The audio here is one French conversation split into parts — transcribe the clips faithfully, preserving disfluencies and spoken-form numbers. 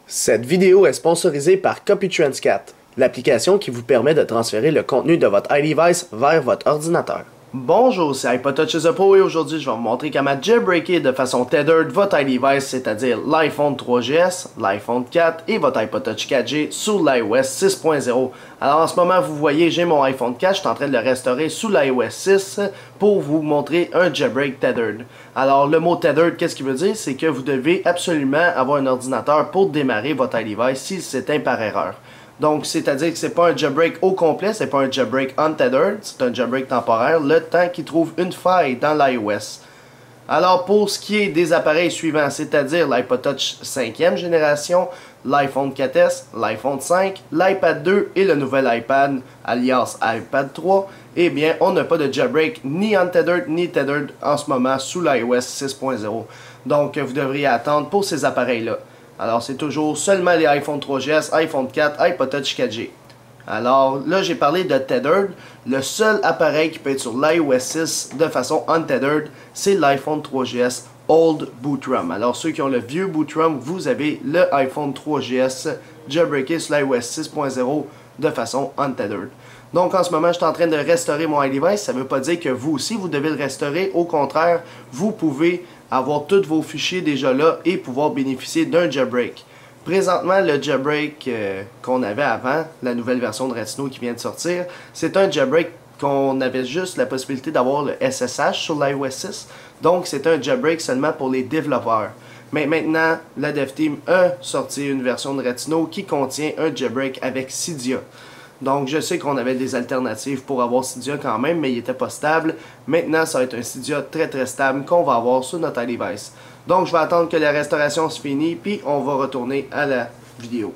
Cette vidéo est sponsorisée par CopyTranscat, l'application qui vous permet de transférer le contenu de votre iDevice vers votre ordinateur. Bonjour, c'est iPodTouch Zoppo et aujourd'hui je vais vous montrer comment jailbreaker de façon tethered votre iDevice, c'est-à-dire l'iPhone trois G S, l'iPhone quatre et votre iPodTouch quatre G sous l'iOS six point zéro. Alors en ce moment vous voyez j'ai mon iPhone quatre, je suis en train de le restaurer sous l'iOS six pour vous montrer un jailbreak tethered. Alors le mot tethered, qu'est-ce qu'il veut dire? C'est que vous devez absolument avoir un ordinateur pour démarrer votre iDevice s'il s'éteint par erreur. Donc, c'est-à-dire que c'est pas un jailbreak au complet, c'est pas un jailbreak untethered, c'est un jailbreak temporaire, le temps qu'il trouve une faille dans l'iOS. Alors, pour ce qui est des appareils suivants, c'est-à-dire l'iPodTouch cinquième génération, l'iPhone quatre S, l'iPhone cinq, l'iPad deux et le nouvel iPad, alias iPad trois, eh bien, on n'a pas de jailbreak ni untethered ni tethered en ce moment sous l'iOS six point zéro. Donc, vous devriez attendre pour ces appareils-là. Alors, c'est toujours seulement les iPhone trois G S, iPhone quatre, iPodTouch quatre G. Alors, là, j'ai parlé de tethered. Le seul appareil qui peut être sur l'iOS six de façon untethered, c'est l'iPhone trois G S Old Bootrom. Alors, ceux qui ont le vieux Bootrom, vous avez le iPhone trois G S jailbreaké sur l'iOS six point zéro de façon untethered. Donc, en ce moment, je suis en train de restaurer mon iDevice. Ça ne veut pas dire que vous aussi, vous devez le restaurer. Au contraire, vous pouvez avoir tous vos fichiers déjà là et pouvoir bénéficier d'un jailbreak. Présentement, le jailbreak euh, qu'on avait avant, la nouvelle version de Retinol qui vient de sortir, c'est un jailbreak qu'on avait juste la possibilité d'avoir le S S H sur l'iOS six. Donc, c'est un jailbreak seulement pour les développeurs. Mais maintenant, la DevTeam a sorti une version de Retinol qui contient un jailbreak avec Cydia. Donc, je sais qu'on avait des alternatives pour avoir Cydia quand même, mais il n'était pas stable. Maintenant, ça va être un Cydia très très stable qu'on va avoir sur notre iDevice. Donc, je vais attendre que la restauration se finisse, puis on va retourner à la vidéo.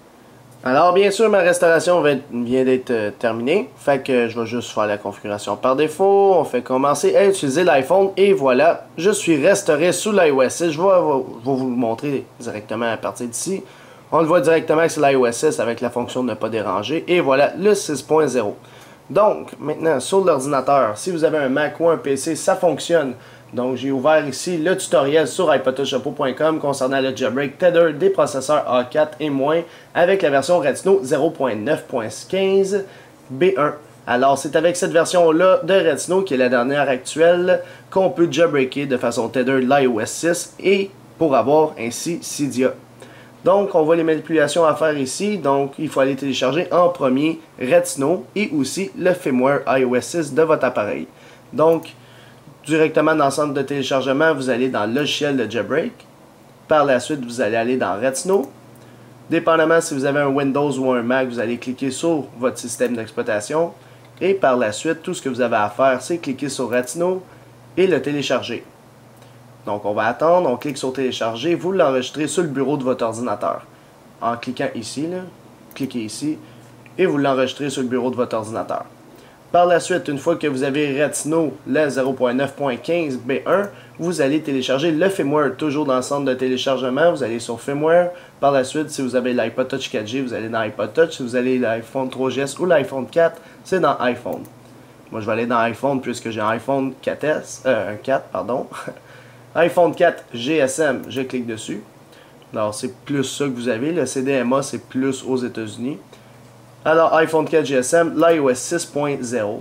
Alors, bien sûr, ma restauration vient d'être euh, terminée. Fait que je vais juste faire la configuration par défaut. On fait commencer à utiliser l'iPhone, et voilà, je suis restauré sous l'iOS six. Je vais, je vais vous le montrer directement à partir d'ici. On le voit directement que c'est l'iOS six avec la fonction ne pas déranger. Et voilà le six point zéro. Donc, maintenant, sur l'ordinateur, si vous avez un Mac ou un P C, ça fonctionne. Donc, j'ai ouvert ici le tutoriel sur i pod touch zoppo point com concernant le jailbreak tether des processeurs A quatre et moins avec la version Retinol zéro point neuf point quinze B un. Alors, c'est avec cette version-là de Retinol, qui est la dernière actuelle, qu'on peut jailbreaker de façon tether l'iOS six et pour avoir ainsi Cydia. Donc, on voit les manipulations à faire ici. Donc, il faut aller télécharger en premier Retinol et aussi le firmware iOS six de votre appareil. Donc, directement dans le centre de téléchargement, vous allez dans logiciel de jailbreak. Par la suite, vous allez aller dans Retinol. Dépendamment si vous avez un Windows ou un Mac, vous allez cliquer sur votre système d'exploitation. Et par la suite, tout ce que vous avez à faire, c'est cliquer sur Retinol et le télécharger. Donc, on va attendre, on clique sur télécharger, vous l'enregistrez sur le bureau de votre ordinateur. En cliquant ici, là, cliquez ici, et vous l'enregistrez sur le bureau de votre ordinateur. Par la suite, une fois que vous avez Retinol, le zéro point neuf point quinze B un, vous allez télécharger le firmware, toujours dans le centre de téléchargement, vous allez sur firmware. Par la suite, si vous avez l'iPodTouch quatre G, vous allez dans iPodTouch. Si vous avez l'iPhone trois G S ou l'iPhone quatre, c'est dans iPhone. Moi, je vais aller dans iPhone puisque j'ai un iPhone quatre S, euh, un quatre, pardon. iPhone quatre G S M, je clique dessus. Alors, c'est plus ça que vous avez. Le C D M A, c'est plus aux États-Unis. Alors, iPhone quatre G S M, l'iOS six point zéro.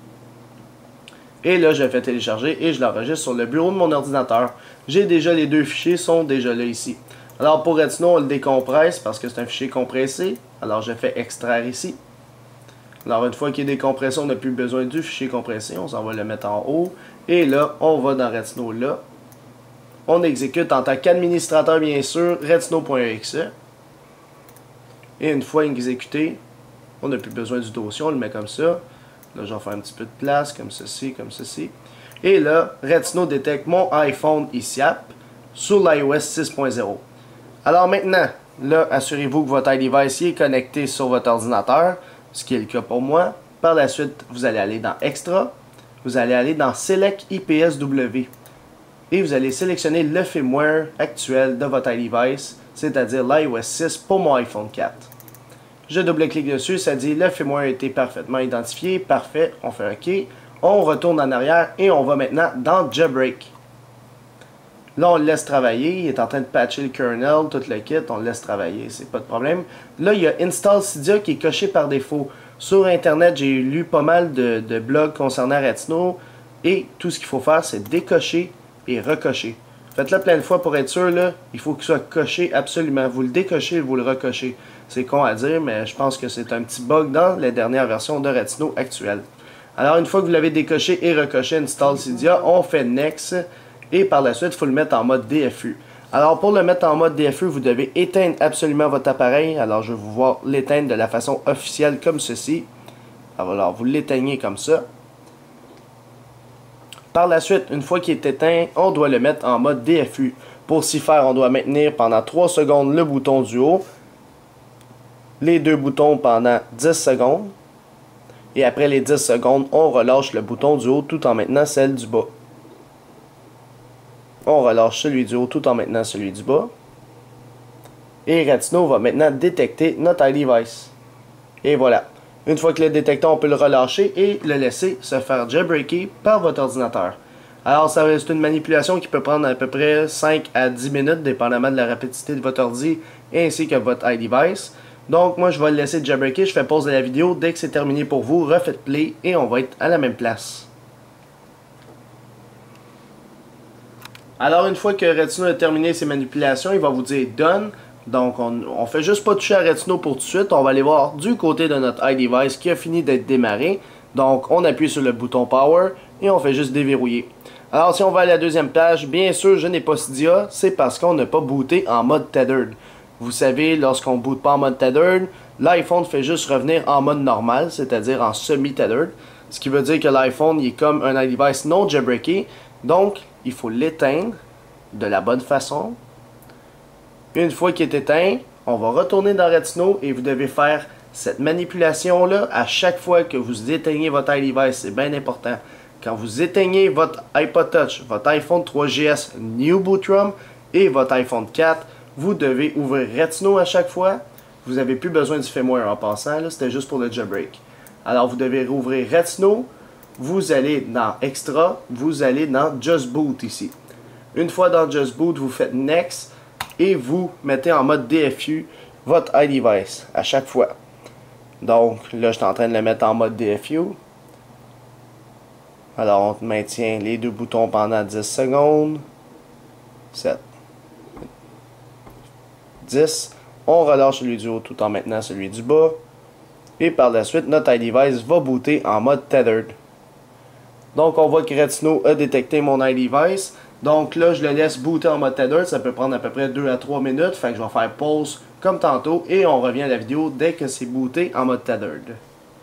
Et là, je fais télécharger et je l'enregistre sur le bureau de mon ordinateur. J'ai déjà les deux fichiers, sont déjà là ici. Alors, pour Retinol, on le décompresse parce que c'est un fichier compressé. Alors, je fais extraire ici. Alors, une fois qu'il est décompressé, on n'a plus besoin du fichier compressé. On s'en va le mettre en haut. Et là, on va dans Retinol là. On exécute en tant qu'administrateur, bien sûr, retinol point E X E. Et une fois exécuté, on n'a plus besoin du dossier, on le met comme ça. Là, je vais faire un petit peu de place, comme ceci, comme ceci. Et là, Retinol détecte mon iPhone I C A P sur l'iOS six point zéro. Alors maintenant, là, assurez-vous que votre iDevice est connecté sur votre ordinateur, ce qui est le cas pour moi. Par la suite, vous allez aller dans Extra, vous allez aller dans Select I P S W. Et vous allez sélectionner le firmware actuel de votre iDevice, c'est-à-dire l'iOS six pour mon iPhone quatre. Je double-clique dessus, ça dit le firmware a été parfaitement identifié, parfait, on fait OK. On retourne en arrière et on va maintenant dans Jailbreak. Là, on le laisse travailler. Il est en train de patcher le kernel, tout le kit. On le laisse travailler, c'est pas de problème. Là, il y a Install Cydia qui est coché par défaut. Sur Internet, j'ai lu pas mal de, de blogs concernant Retino. Et tout ce qu'il faut faire, c'est décocher et recocher. Faites-le plein de fois pour être sûr, là. Il faut qu'il soit coché absolument. Vous le décochez et vous le recochez. C'est con à dire, mais je pense que c'est un petit bug dans les dernières versions de Retino actuelles. Alors, une fois que vous l'avez décoché et recoché Install Cydia, on fait Next. Et par la suite, il faut le mettre en mode D F U. Alors, pour le mettre en mode D F U, vous devez éteindre absolument votre appareil. Alors, je vais vous voir l'éteindre de la façon officielle comme ceci. Alors, vous l'éteignez comme ça. Par la suite, une fois qu'il est éteint, on doit le mettre en mode D F U. Pour s'y faire, on doit maintenir pendant trois secondes le bouton du haut, les deux boutons pendant dix secondes, et après les dix secondes, on relâche le bouton du haut tout en maintenant celle du bas. On relâche celui du haut tout en maintenant celui du bas. Et Retino va maintenant détecter notre iDevice. Et voilà. Une fois que le détecté, on peut le relâcher et le laisser se faire jailbreaker par votre ordinateur. Alors, c'est une manipulation qui peut prendre à peu près cinq à dix minutes, dépendamment de la rapidité de votre ordi ainsi que votre iDevice. Donc, moi, je vais le laisser jailbreaker. Je fais pause de la vidéo. Dès que c'est terminé pour vous, refaites play et on va être à la même place. Alors, une fois que Retino a terminé ses manipulations, il va vous dire Done. Donc, on ne fait juste pas toucher à Retino pour tout de suite. On va aller voir du côté de notre iDevice qui a fini d'être démarré. Donc, on appuie sur le bouton Power et on fait juste déverrouiller. Alors, si on va à la deuxième page, bien sûr, je n'ai pas Cydia. C'est parce qu'on n'a pas booté en mode tethered. Vous savez, lorsqu'on ne boot pas en mode tethered, l'iPhone fait juste revenir en mode normal, c'est-à-dire en semi-tethered. Ce qui veut dire que l'iPhone est comme un iDevice non jailbreaké. Donc, il faut l'éteindre de la bonne façon. Une fois qu'il est éteint, on va retourner dans Retino et vous devez faire cette manipulation-là à chaque fois que vous éteignez votre iDevice. C'est bien important. Quand vous éteignez votre iPod Touch, votre iPhone trois G S New Boot ROM et votre iPhone quatre, vous devez ouvrir Retino à chaque fois. Vous n'avez plus besoin du firmware en passant, c'était juste pour le jailbreak. Alors vous devez rouvrir Retino, vous allez dans Extra, vous allez dans Just Boot ici. Une fois dans Just Boot, vous faites Next et vous mettez en mode D F U votre iDevice à chaque fois. Donc là, je suis en train de le mettre en mode D F U. Alors on maintient les deux boutons pendant dix secondes. sept. dix. On relâche celui du haut tout en maintenant celui du bas. Et par la suite, notre iDevice va booter en mode tethered. Donc on voit que Retino a détecté mon iDevice. Donc là, je le laisse booter en mode tethered. Ça peut prendre à peu près deux à trois minutes. Fait que je vais faire pause comme tantôt. Et on revient à la vidéo dès que c'est booté en mode tethered.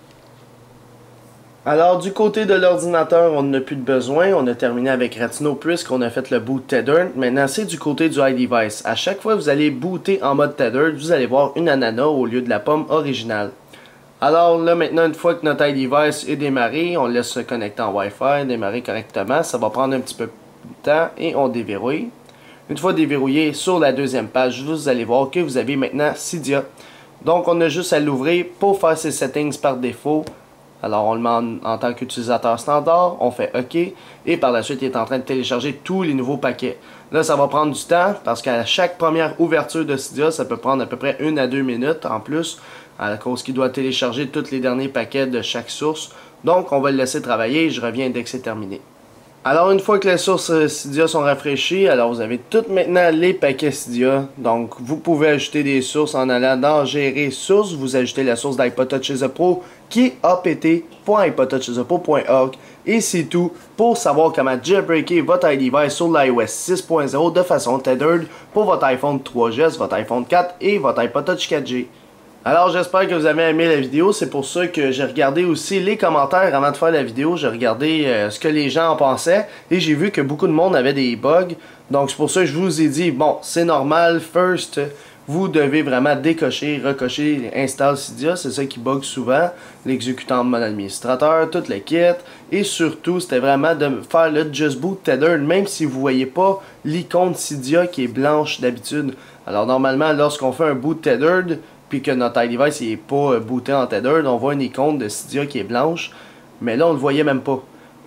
Alors, du côté de l'ordinateur, on n'a plus de besoin. On a terminé avec Retino puisqu'on a fait le boot tethered. Maintenant, c'est du côté du iDevice. À chaque fois que vous allez booter en mode tethered, vous allez voir une ananas au lieu de la pomme originale. Alors là, maintenant, une fois que notre iDevice est démarré, on le laisse se connecter en Wi-Fi, démarrer correctement. Ça va prendre un petit peu de temps et on déverrouille. Une fois déverrouillé, sur la deuxième page, vous allez voir que vous avez maintenant Cydia. Donc, on a juste à l'ouvrir pour faire ses settings par défaut. Alors, on le met en, en tant qu'utilisateur standard, on fait OK, et par la suite, il est en train de télécharger tous les nouveaux paquets. Là, ça va prendre du temps, parce qu'à chaque première ouverture de Cydia, ça peut prendre à peu près une à deux minutes en plus, à cause qu'il doit télécharger tous les derniers paquets de chaque source. Donc, on va le laisser travailler, et je reviens dès que c'est terminé. Alors, une fois que les sources Cydia sont rafraîchies, alors vous avez toutes maintenant les paquets Cydia. Donc, vous pouvez ajouter des sources en allant dans Gérer sources. Vous ajoutez la source d'iPod Touch Is A Pro qui est a p t point i pod touch is a pro point org. Et c'est tout pour savoir comment jailbreaker votre iDevice sur l'iOS six point zéro de façon tethered pour votre iPhone trois G S, votre iPhone quatre et votre iPod Touch quatre G. Alors j'espère que vous avez aimé la vidéo, c'est pour ça que j'ai regardé aussi les commentaires avant de faire la vidéo, j'ai regardé euh, ce que les gens en pensaient et j'ai vu que beaucoup de monde avait des bugs, donc c'est pour ça que je vous ai dit, bon c'est normal, first vous devez vraiment décocher, recocher Install Cydia, c'est ça qui bug souvent, l'exécutant de mode administrateur, tout le kit, et surtout c'était vraiment de faire le Just Boot Tethered, même si vous voyez pas l'icône Cydia qui est blanche d'habitude. Alors normalement lorsqu'on fait un boot tethered, puis que notre iDevice n'est pas booté en tethered, on voit une icône de Cydia qui est blanche, mais là on ne le voyait même pas.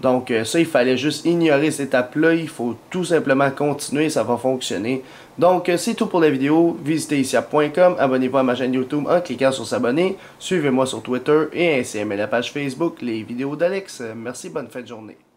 Donc euh, ça, il fallait juste ignorer cette étape-là. Il faut tout simplement continuer, ça va fonctionner. Donc euh, c'est tout pour la vidéo. Visitez ici point com, abonnez-vous à ma chaîne YouTube en cliquant sur s'abonner. Suivez-moi sur Twitter et ainsi aimez la page Facebook, les vidéos d'Alex. Merci, bonne fin de journée.